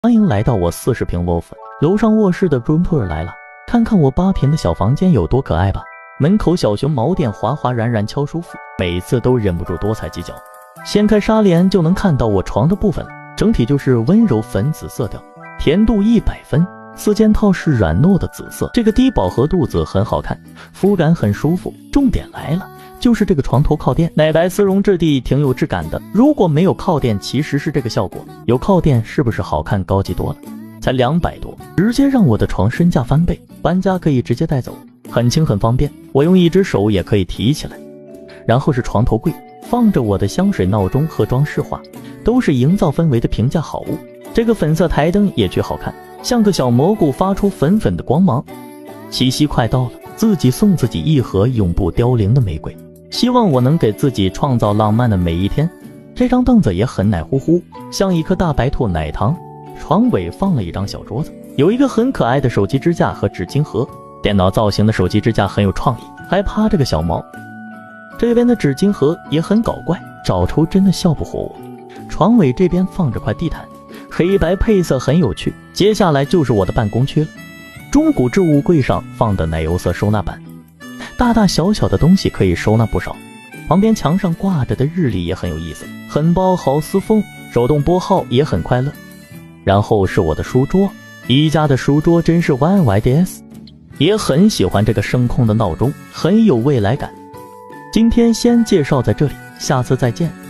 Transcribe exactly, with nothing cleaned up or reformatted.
欢迎来到我四十平 loft， 楼上卧室的 room tour 来了，看看我八平的小房间有多可爱吧。门口小熊毛垫滑滑软软超舒服，每次都忍不住多踩几脚。掀开纱帘就能看到我床的部分了，整体就是温柔粉紫色调，甜度一百分。四件套是软糯的紫色，这个低饱和度子很好看，肤感很舒服。重点来了，就是这个床头靠垫，奶白丝绒质地挺有质感的。如果没有靠垫，其实是这个效果；有靠垫，是不是好看高级多了？才两百多，直接让我的床身价翻倍，搬家可以直接带走，很轻很方便，我用一只手也可以提起来。然后是床头柜，放着我的香水、闹钟和装饰画，都是营造氛围的平价好物。这个粉色台灯也巨好看，像个小蘑菇，发出粉粉的光芒。七夕快到了，自己送自己一盒永不凋零的玫瑰，希望我能给自己创造浪漫的每一天。这张凳子也很奶乎乎，像一颗大白兔奶糖。床尾放了一张小桌子，有一个很可爱的手机支架和纸巾盒。电脑造型的手机支架很有创意，还趴着个小猫。这边的纸巾盒也很搞怪，找出真的笑不活我。床尾这边放着块地毯，黑白配色很有趣。接下来就是我的办公区了，中古置物柜上放的奶油色收纳板，大大小小的东西可以收纳不少。旁边墙上挂着的日历也很有意思，很包豪斯风，手动拨号也很快乐。然后是我的书桌，宜家的书桌真是 Y Y D S， 也很喜欢这个声控的闹钟，很有未来感。今天先介绍在这里，下次再见。